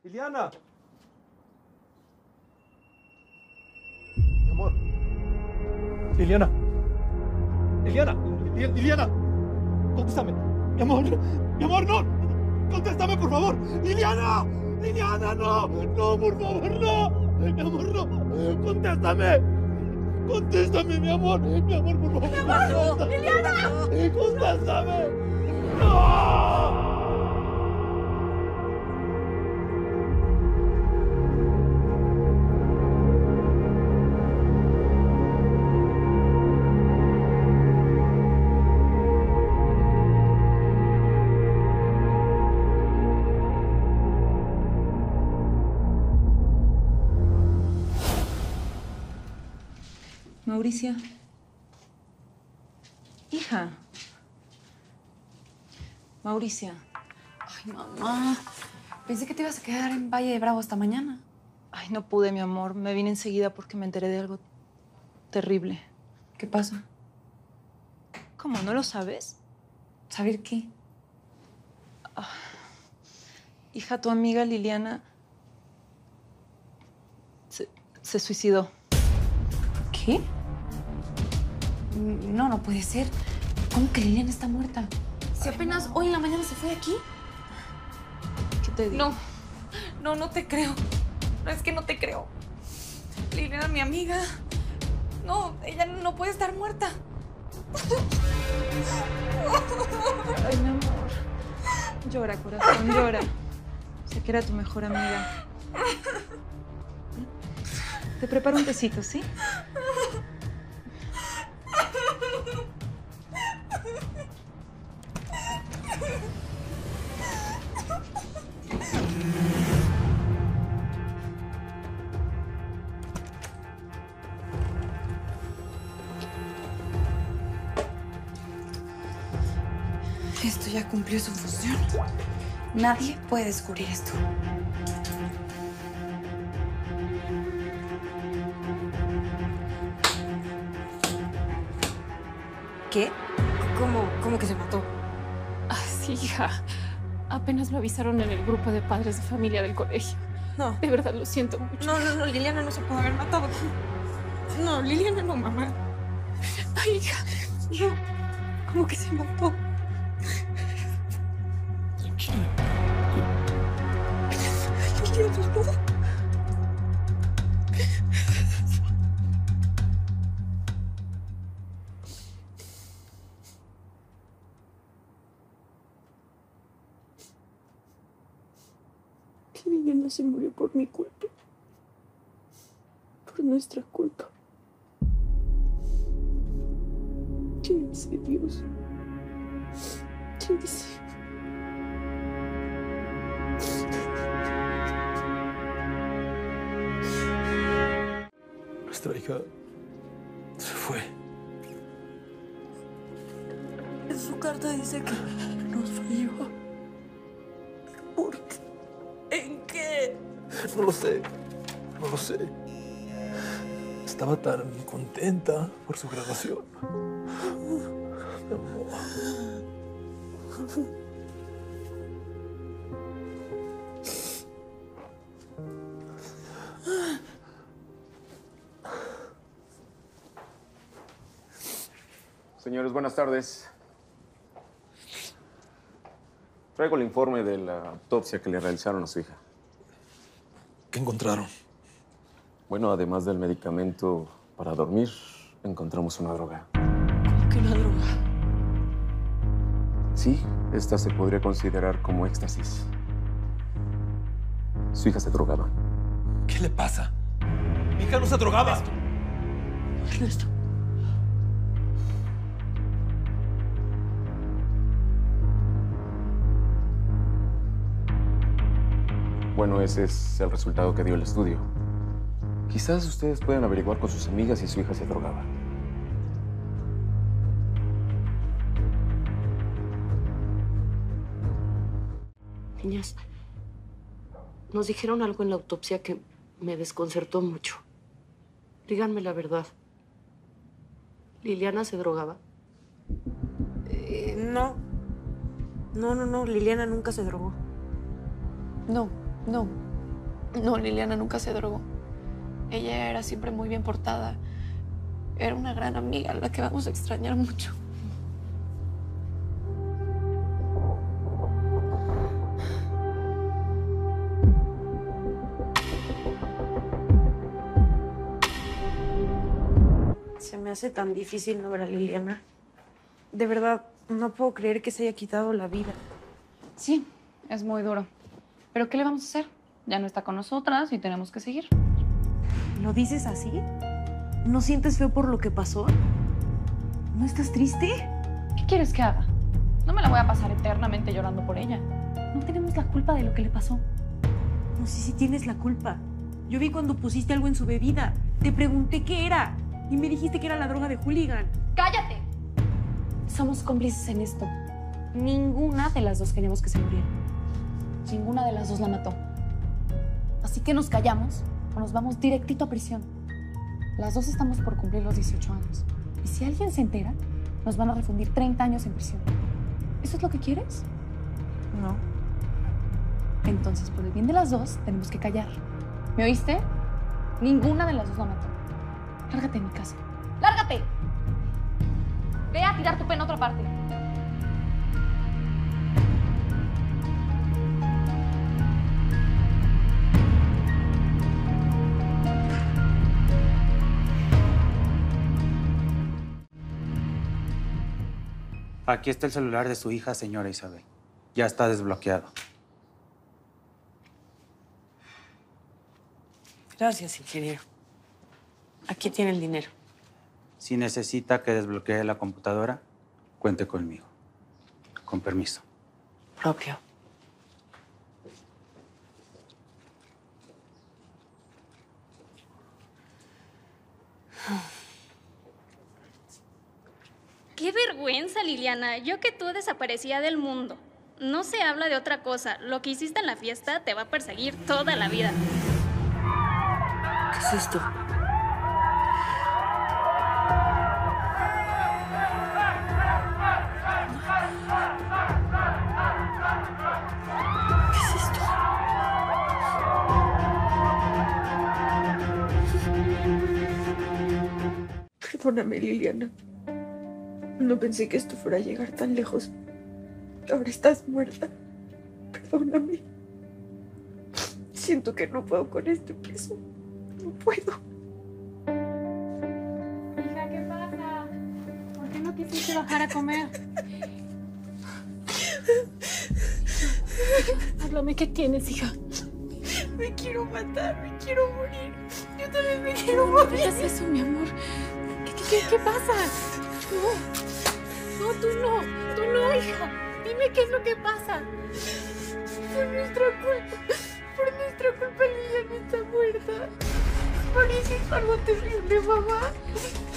Liliana. Mi amor. Liliana. Liliana. Liliana. Contéstame. Mi amor. Mi amor, no. Contéstame, por favor. Liliana. Liliana, no. No, por favor, no. Mi amor, no. Contéstame. Contéstame, mi amor. Mi amor, por favor. Mi amor. Contéstame. Liliana. Contéstame. No. Mauricia. Hija. Mauricia. Ay, mamá. Pensé que te ibas a quedar en Valle de Bravo hasta mañana. Ay, no pude, mi amor. Me vine enseguida porque me enteré de algo terrible. ¿Qué pasa? ¿Cómo? ¿No lo sabes? ¿Saber qué? Hija, tu amiga Liliana se suicidó. ¿Qué? No, no puede ser. ¿Cómo que Liliana está muerta? Si apenas hoy en la mañana se fue de aquí. ¿Qué te digo? No te creo. No, es que no te creo. Liliana, mi amiga. No, ella no puede estar muerta. Ay, mi amor. Llora, corazón, llora. Sé que era tu mejor amiga. Te preparo un tecito, ¿sí? Esto ya cumplió su función. Nadie puede descubrir esto. ¿Qué? ¿Cómo que se mató? Ah, sí, hija. Apenas lo avisaron en el grupo de padres de familia del colegio. No. De verdad, lo siento mucho. No, Liliana no se puede haber matado. No, Liliana no, mamá. Ay, hija. No. ¿Cómo que se mató? Liliana, no. Liliana se murió por mi culpa. Por nuestra culpa. ¿Qué dice Dios? ¿Qué dice? Nuestra hija se fue. En su carta dice que nos falló. ¿Por qué? ¿En qué? No lo sé. No lo sé. Estaba tan contenta por su graduación. Mi amor. Señores, buenas tardes. Traigo el informe de la autopsia que le realizaron a su hija. ¿Qué encontraron? Bueno, además del medicamento para dormir, encontramos una droga. ¿Cómo que una droga? Sí, esta se podría considerar como éxtasis. Su hija se drogaba. ¿Qué le pasa? Mi hija no se drogaba. Ernesto. Bueno, ese es el resultado que dio el estudio. Quizás ustedes puedan averiguar con sus amigas si su hija se drogaba. Niñas, nos dijeron algo en la autopsia que me desconcertó mucho. Díganme la verdad. ¿Liliana se drogaba? No, Liliana nunca se drogó. No. No, Liliana nunca se drogó. Ella era siempre muy bien portada. Era una gran amiga, a la que vamos a extrañar mucho. Se me hace tan difícil no ver a Liliana. De verdad, no puedo creer que se haya quitado la vida. Sí, es muy duro. ¿Pero qué le vamos a hacer? Ya no está con nosotras y tenemos que seguir. ¿Lo dices así? ¿No sientes feo por lo que pasó? ¿No estás triste? ¿Qué quieres que haga? No me la voy a pasar eternamente llorando por ella. No tenemos la culpa de lo que le pasó. No sé si tienes la culpa. Yo vi cuando pusiste algo en su bebida. Te pregunté qué era y me dijiste que era la droga de hooligan. ¡Cállate! Somos cómplices en esto. Ninguna de las dos queríamos que se muriera. Ninguna de las dos la mató. Así que nos callamos o nos vamos directito a prisión. Las dos estamos por cumplir los 18 años. Y si alguien se entera, nos van a refundir 30 años en prisión. ¿Eso es lo que quieres? No. Entonces, por el bien de las dos, tenemos que callar. ¿Me oíste? Ninguna de las dos la mató. Lárgate de mi casa. ¡Lárgate! Ve a tirar tu pena a otra parte. Aquí está el celular de su hija, señora Isabel. Ya está desbloqueado. Gracias, ingeniero. Aquí tiene el dinero. Si necesita que desbloquee la computadora, cuente conmigo. Con permiso. Propio. Qué vergüenza, Liliana. Yo que tú desaparecía del mundo. No se habla de otra cosa. Lo que hiciste en la fiesta te va a perseguir toda la vida. ¿Qué es esto? ¿Qué es esto? Perdóname, Liliana. No pensé que esto fuera a llegar tan lejos. Ahora estás muerta. Perdóname. Siento que no puedo con este peso. No puedo. Hija, ¿qué pasa? ¿Por qué no quisiste bajar a comer? Háblame, ¿qué tienes, hija? Me quiero matar, me quiero morir. Yo también me quiero morir. ¿Qué es eso, mi amor? ¿Qué pasa? No, tú no, hija. Dime qué es lo que pasa. Por nuestra culpa Liliana está muerta. Por eso es algo terrible, mamá.